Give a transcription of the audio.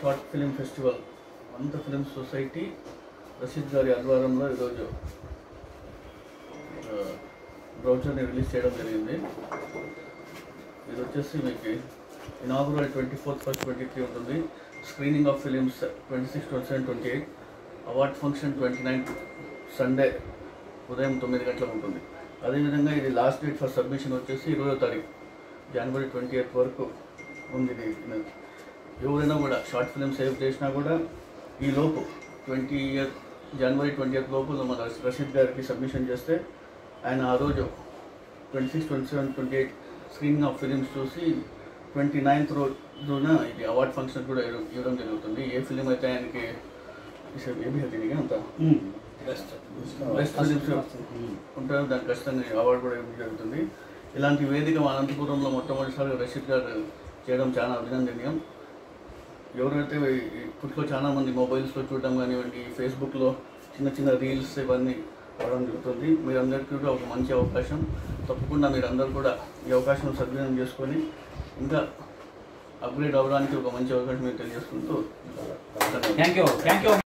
Short film festival Anantha film society Rashid గారి ఆధ్వర్యంలో ఈరోజు బ్రౌచర్ని రిలీజ్ చేయడం జరిగింది. ఇది వచ్చేసి మీకు ఇనాగురల్ 24th, 1st, 23 ఉంటుంది. Screening of films 26, 27, 28. Award function 29th Sunday ఉదయం 9 గంటలకు ఉంటుంది. అదేవిధంగా ఇది లాస్ట్ డేట్ ఫర్ సబ్మిషన్ వచ్చేసి 20వ తారీఖు జనవరి 28th వరకు ఉంది. ఎవరైనా కూడా షార్ట్ ఫిల్మ్ సేవ్ చేసినా కూడా ఈ లోపు జనవరి 20th లోపు మన రషీద్ గారికి సబ్మిషన్ చేస్తే ఆయన ఆ రోజు 26, 27, 28 స్క్రీనింగ్ ఆఫ్ ఫిలిమ్స్ చూసి 29th రోజున ఇది అవార్డ్ ఫంక్షన్ కూడా ఇవ్వడం జరుగుతుంది. ఏ ఫిలిం అయితే ఆయనకి ఏబీ హెల్తీగా అంత బెస్ట్ ఫిలిమ్స్ ఉంటారో దానికి ఖచ్చితంగా అవార్డు కూడా ఇవ్వడం జరుగుతుంది. ఇలాంటి వేదిక అనంతపురంలో మొట్టమొదటిసారి రషీద్ గారు చేయడం చాలా అభినందనీయం. ఎవరైతే ఇప్పట్లో చాలామంది మొబైల్స్లో చూడడం కానివ్వండి, ఫేస్బుక్లో చిన్న చిన్న రీల్స్ ఇవన్నీ అవడం జరుగుతుంది. మీరందరికీ కూడా ఒక మంచి అవకాశం. తప్పకుండా మీరందరూ కూడా ఈ అవకాశం సద్వినియోగం చేసుకొని ఇంకా అప్గ్రేడ్ అవ్వడానికి ఒక మంచి అవకాశం మీరు తెలియజేసుకుంటూ థ్యాంక్ యూ.